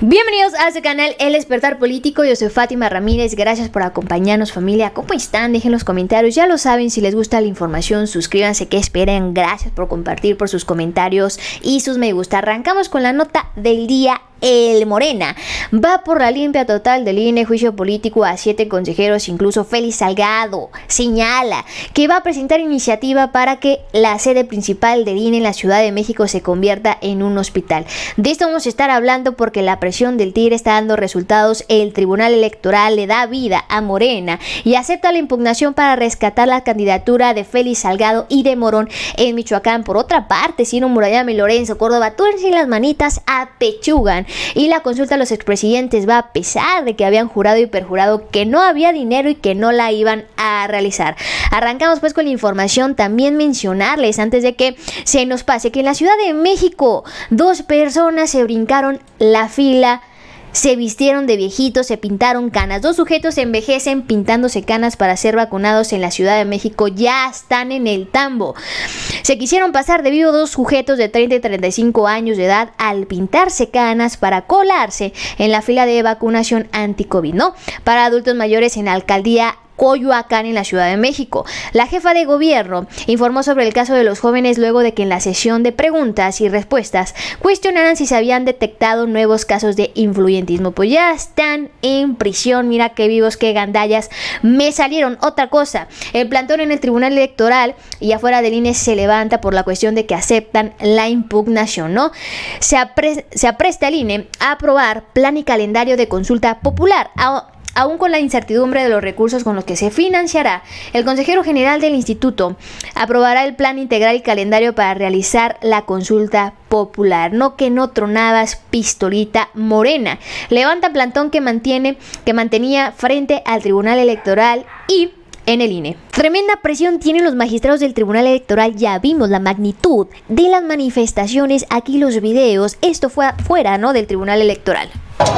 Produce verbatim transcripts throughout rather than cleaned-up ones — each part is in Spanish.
Bienvenidos a este canal El Despertar Político. Yo soy Fátima Ramírez, gracias por acompañarnos, familia. ¿Cómo están? Dejen los comentarios, ya lo saben. Si les gusta la información, suscríbanse, que esperen. Gracias por compartir, por sus comentarios y sus me gusta. Arrancamos con la nota del día. El Morena va por la limpia total del I N E, juicio político a siete consejeros, incluso Félix Salgado señala que va a presentar iniciativa para que la sede principal del I N E en la Ciudad de México se convierta en un hospital. De esto vamos a estar hablando porque la presión del Tigre está dando resultados. El Tribunal Electoral le da vida a Morena y acepta la impugnación para rescatar la candidatura de Félix Salgado y de Morón en Michoacán. Por otra parte, Ciro Murayama y Lorenzo Córdoba tuercen las manitas, apechugan. Y la consulta a los expresidentes va a pesar de que habían jurado y perjurado que no había dinero y que no la iban a realizar. Arrancamos pues con la información. También mencionarles, antes de que se nos pase, que en la Ciudad de México dos personas se brincaron la fila, se vistieron de viejitos, se pintaron canas. Dos sujetos envejecen pintándose canas para ser vacunados en la Ciudad de México. Ya están en el tambo. Se quisieron pasar de vivo dos sujetos de treinta y treinta y cinco años de edad al pintarse canas para colarse en la fila de vacunación anti-COVID, ¿no? Para adultos mayores en la alcaldía Coyoacán, en la Ciudad de México. La jefa de gobierno informó sobre el caso de los jóvenes luego de que en la sesión de preguntas y respuestas cuestionaran si se habían detectado nuevos casos de influyentismo. Pues ya están en prisión. Mira qué vivos, qué gandallas me salieron. Otra cosa, el plantón en el Tribunal Electoral y afuera del I N E se levanta por la cuestión de que aceptan la impugnación, ¿no? Se, apre se apresta el I N E a aprobar plan y calendario de consulta popular. A Aún con la incertidumbre de los recursos con los que se financiará, el consejero general del instituto aprobará el plan integral y calendario para realizar la consulta popular. No que no tronabas, pistolita. Morena levanta plantón que mantiene, que mantenía frente al Tribunal Electoral y en el I N E. Tremenda presión tienen los magistrados del Tribunal Electoral. Ya vimos la magnitud de las manifestaciones, aquí los videos. Esto fue fuera, ¿no?, del Tribunal Electoral.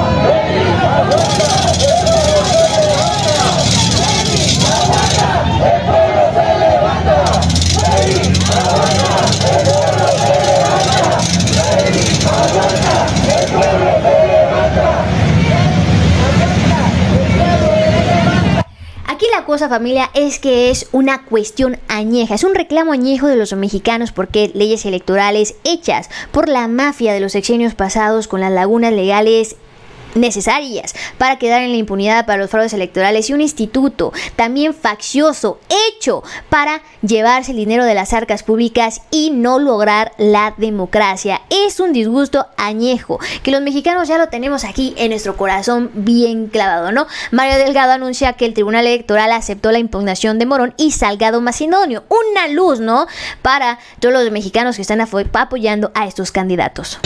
Aquí la cosa, familia, es que es una cuestión añeja, es un reclamo añejo de los mexicanos porque leyes electorales hechas por la mafia de los sexenios pasados con las lagunas legales necesarias para quedar en la impunidad para los fraudes electorales y un instituto también faccioso hecho para llevarse el dinero de las arcas públicas y no lograr la democracia. Es un disgusto añejo que los mexicanos ya lo tenemos aquí en nuestro corazón bien clavado, ¿no? Mario Delgado anuncia que el Tribunal Electoral aceptó la impugnación de Morón y Salgado Macedonio. Una luz, ¿no?, para todos los mexicanos que están apoyando a estos candidatos.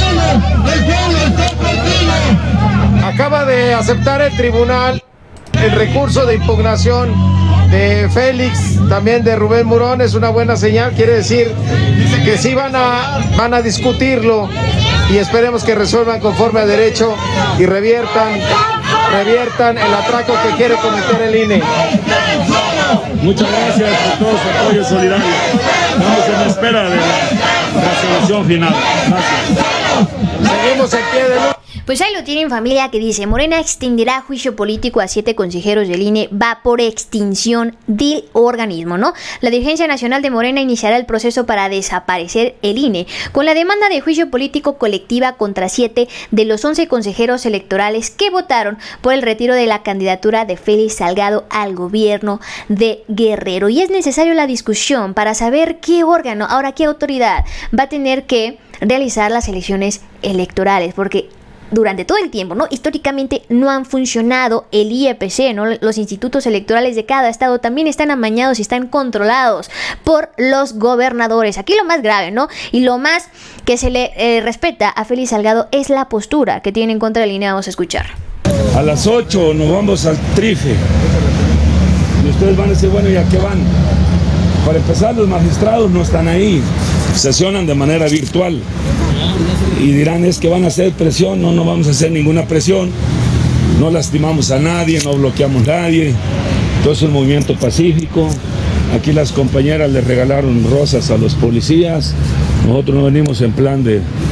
Acaba de aceptar el tribunal el recurso de impugnación de Félix, también de Rubén Morón. Es una buena señal, quiere decir que sí van a, van a discutirlo y esperemos que resuelvan conforme a derecho y reviertan, reviertan el atraco que quiere cometer el I N E. Muchas gracias por todo su apoyo solidario. Estamos en espera de la resolución final. Gracias. Seguimos en pie de lucha. Pues ahí lo tienen, familia, que dice: Morena extenderá juicio político a siete consejeros del I N E, va por extinción del organismo, ¿no? La dirigencia nacional de Morena iniciará el proceso para desaparecer el I N E con la demanda de juicio político colectiva contra siete de los once consejeros electorales que votaron por el retiro de la candidatura de Félix Salgado al gobierno de Guerrero. Y es necesario la discusión para saber qué órgano, ahora qué autoridad va a tener que realizar las elecciones electorales, porque durante todo el tiempo, ¿no?, históricamente no han funcionado. El I E P C, ¿no?, los institutos electorales de cada estado también están amañados y están controlados por los gobernadores. Aquí lo más grave, ¿no?, y lo más que se le eh, respeta a Félix Salgado es la postura que tiene en contra del I N E. Vamos a escuchar. A las ocho nos vamos al trife y ustedes van a decir, bueno, ¿y a qué van? Para empezar, los magistrados no están ahí, sesionan de manera virtual. Y dirán, es que van a hacer presión. No, no vamos a hacer ninguna presión. No lastimamos a nadie, no bloqueamos a nadie. Todo es un movimiento pacífico. Aquí las compañeras le regalaron rosas a los policías. Nosotros no venimos en plan de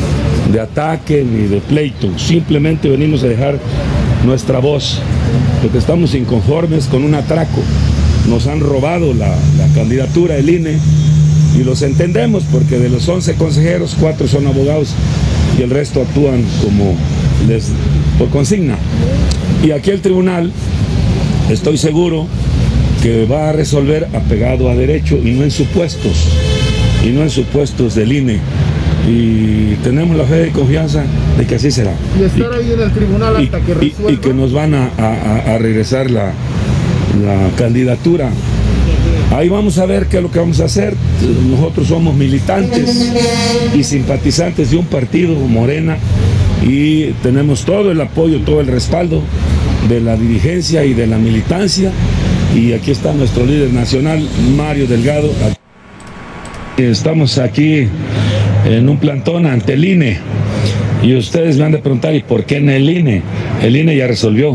de ataque ni de pleito, simplemente venimos a dejar nuestra voz, porque estamos inconformes con un atraco. Nos han robado la, la candidatura del I N E y los entendemos, porque de los once consejeros, cuatro son abogados y el resto actúan como les, por consigna. Y aquí el tribunal, estoy seguro que va a resolver apegado a derecho y no en supuestos, y no en supuestos del I N E. Y tenemos la fe y confianza de que así será. Y estar ahí en el tribunal hasta y, que resuelva. Y, y que nos van a, a, a regresar la, la candidatura. Ahí vamos a ver qué es lo que vamos a hacer. Nosotros somos militantes y simpatizantes de un partido, Morena, y tenemos todo el apoyo, todo el respaldo de la dirigencia y de la militancia. Y aquí está nuestro líder nacional, Mario Delgado. Estamos aquí en un plantón ante el I N E y ustedes me han de preguntar, ¿y por qué en el I N E? El I N E ya resolvió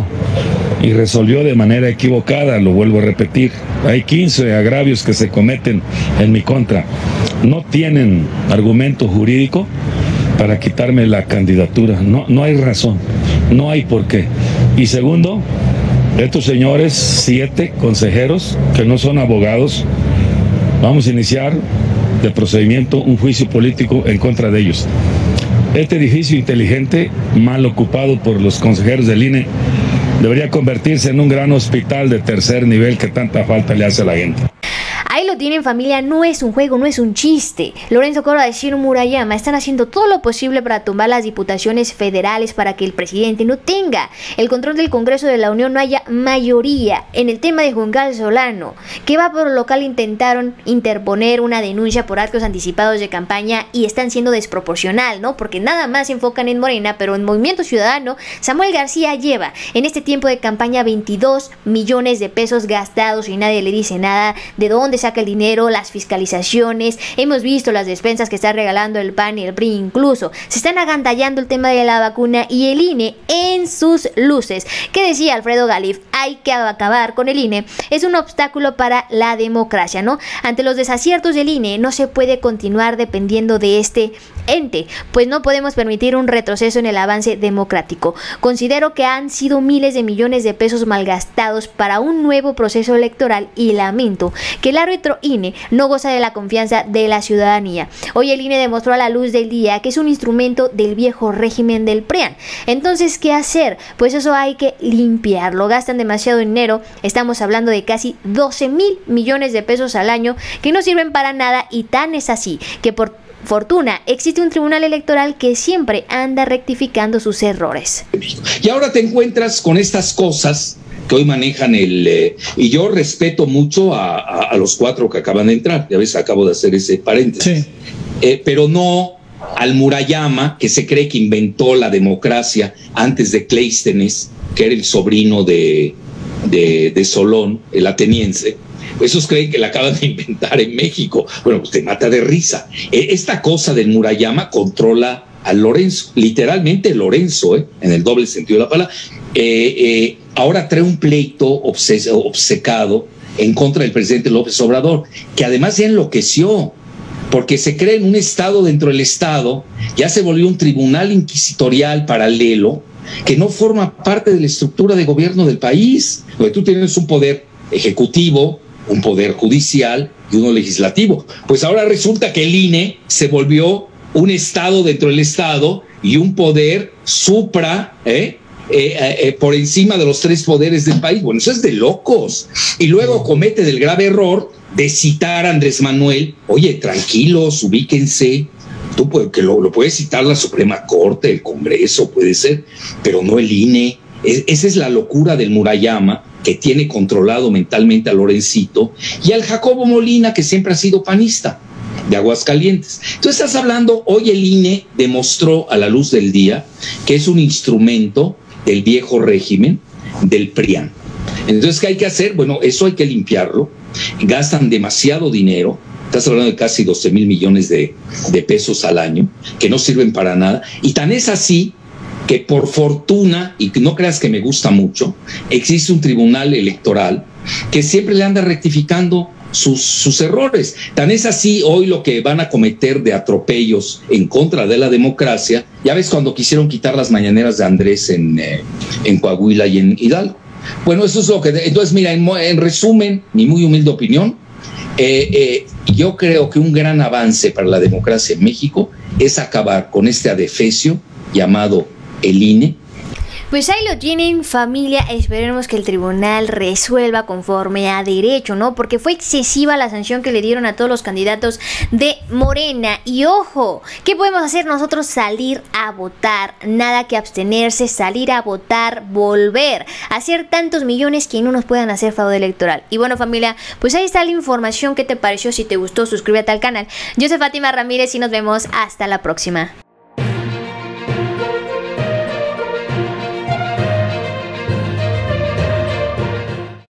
y resolvió de manera equivocada, lo vuelvo a repetir. Hay quince agravios que se cometen en mi contra. No tienen argumento jurídico para quitarme la candidatura, no, no hay razón, no hay por qué. Y segundo, estos señores, siete consejeros que no son abogados, vamos a iniciar de procedimiento un juicio político en contra de ellos. Este edificio inteligente, mal ocupado por los consejeros del I N E, debería convertirse en un gran hospital de tercer nivel que tanta falta le hace a la gente. Ahí lo tienen, familia, no es un juego, no es un chiste. Lorenzo Córdoba y Ciro Murayama están haciendo todo lo posible para tumbar las diputaciones federales para que el presidente no tenga el control del Congreso de la Unión, no haya mayoría. En el tema de Juan Carlos Solano, que va por lo local, intentaron interponer una denuncia por actos anticipados de campaña y están siendo desproporcional, ¿no? Porque nada más se enfocan en Morena, pero en Movimiento Ciudadano, Samuel García lleva en este tiempo de campaña veintidós millones de pesos gastados y nadie le dice nada de dónde saca el dinero, las fiscalizaciones. Hemos visto las despensas que está regalando el P A N y el P R I, incluso se están agandallando el tema de la vacuna y el I N E en sus luces. ¿Qué decía Alfredo Galif? Hay que acabar con el I N E, es un obstáculo para la democracia, ¿no? Ante los desaciertos del I N E no se puede continuar dependiendo de este ente, pues no podemos permitir un retroceso en el avance democrático. Considero que han sido miles de millones de pesos malgastados para un nuevo proceso electoral y lamento que el árbitro I N E no goza de la confianza de la ciudadanía. Hoy el I N E demostró a la luz del día que es un instrumento del viejo régimen del P R I A N. Entonces, ¿qué hacer? Pues eso hay que limpiarlo. Gastan demasiado dinero, estamos hablando de casi doce mil millones de pesos al año que no sirven para nada, y tan es así que por fortuna existe un tribunal electoral que siempre anda rectificando sus errores. Y ahora te encuentras con estas cosas que hoy manejan el... Eh, y yo respeto mucho a, a, a los cuatro que acaban de entrar, ya ves, acabo de hacer ese paréntesis, sí. eh, pero no al Murayama, que se cree que inventó la democracia antes de Cleístenes, que era el sobrino de, de, de Solón, el ateniense. Esos creen que la acaban de inventar en México. Bueno, pues te mata de risa. Eh, esta cosa del Murayama controla a Lorenzo, literalmente Lorenzo, eh, en el doble sentido de la palabra. Eh, eh, ahora trae un pleito obses obcecado en contra del presidente López Obrador, que además ya enloqueció, porque se cree en un Estado dentro del Estado, ya se volvió un tribunal inquisitorial paralelo, que no forma parte de la estructura de gobierno del país, donde tú tienes un poder ejecutivo, un poder judicial y uno legislativo. Pues ahora resulta que el I N E se volvió un Estado dentro del Estado y un poder supra, ¿eh? Eh, eh, por encima de los tres poderes del país. Bueno, eso es de locos. Y luego comete el grave error de citar a Andrés Manuel. Oye, tranquilos, ubíquense. Tú puede, que lo, lo puedes citar la Suprema Corte, el Congreso, puede ser, pero no el I N E. Es, esa es la locura del Murayama, que tiene controlado mentalmente a Lorencito, y al Jacobo Molina, que siempre ha sido panista de Aguascalientes. Tú estás hablando, hoy el I N E demostró a la luz del día que es un instrumento del viejo régimen del P R I A N. Entonces, ¿qué hay que hacer? Bueno, eso hay que limpiarlo. Gastan demasiado dinero. Estás hablando de casi doce mil millones de, de pesos al año, que no sirven para nada. Y tan es así que por fortuna, y no creas que me gusta mucho, existe un tribunal electoral que siempre le anda rectificando sus, sus errores. Tan es así hoy lo que van a cometer de atropellos en contra de la democracia. Ya ves cuando quisieron quitar las mañaneras de Andrés en, eh, en Coahuila y en Hidalgo. Bueno, eso es lo que... Entonces, mira, en, en resumen, mi muy humilde opinión, eh, eh, yo creo que un gran avance para la democracia en México es acabar con este adefesio llamado el I N E. Pues ahí lo tienen, familia. Esperemos que el tribunal resuelva conforme a derecho, ¿no? Porque fue excesiva la sanción que le dieron a todos los candidatos de Morena. Y ojo, ¿qué podemos hacer nosotros? Salir a votar, nada que abstenerse, salir a votar, volver, hacer tantos millones que no nos puedan hacer fraude electoral. Y bueno, familia, pues ahí está la información. ¿Qué te pareció? Si te gustó, suscríbete al canal. Yo soy Fátima Ramírez y nos vemos hasta la próxima.